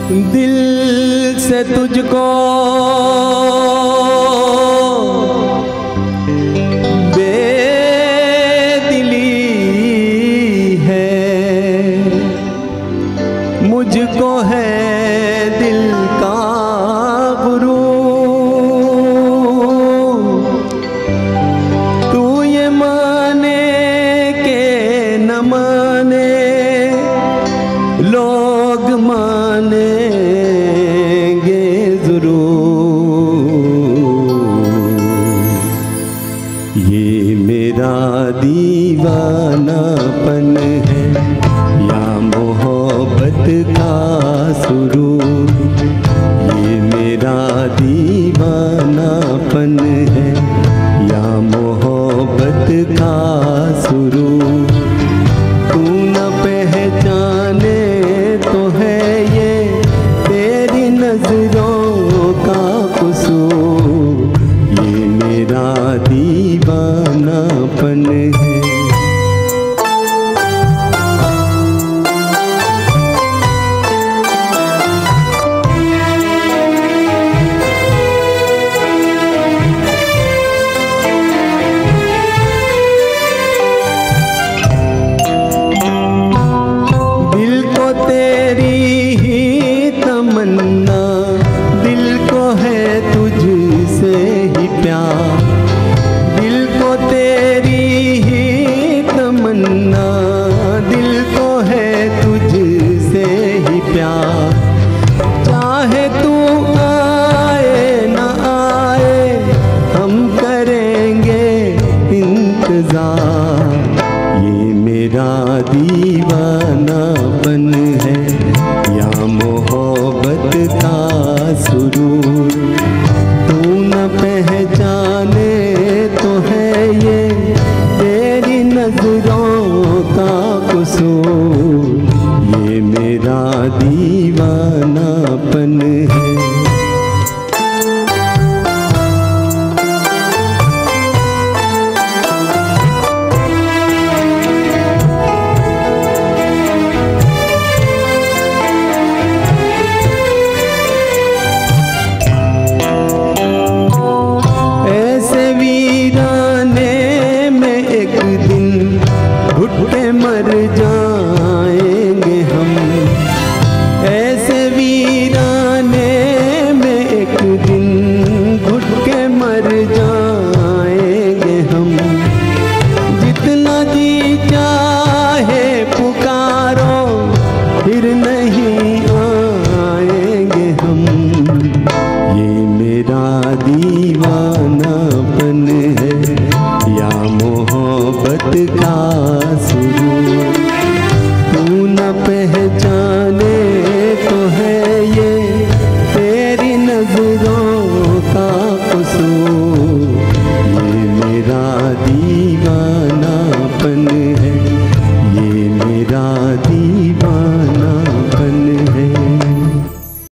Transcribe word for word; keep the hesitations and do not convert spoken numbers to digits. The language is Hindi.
दिल से तुझको बेदिली है, मुझको है दिल का गुरूर। तू ये माने के न माने, लोग मानेंगे जरूर। ये मेरा दीवानापन है या मोहब्बत का सुरूर। ये मेरा दीवानापन है या मोहब्बत का सुरूर। तू न पहचाने तो है ये तेरी नजरों का कसूर। ये मेरा दीवानापन है। दिल को है तुझसे ही प्यार, दिल को तेरी ही तमन्ना, दिल को है तुझसे ही प्यार। चाहे तू आए न आए हम करेंगे इंतजार। ये मेरा दीवानापन है या मोहब्बत का सुरूर। तू न पहचाने तो है ये तेरी नजरों का कसूर। ये मेरा दीवानापन है। घुटके मर जाएंगे हम, ऐसे वीराने में एक दिन घुटके मर जाएंगे हम। जितना जी चाहे पुकारो फिर नहीं आएंगे हम। ये मेरा दी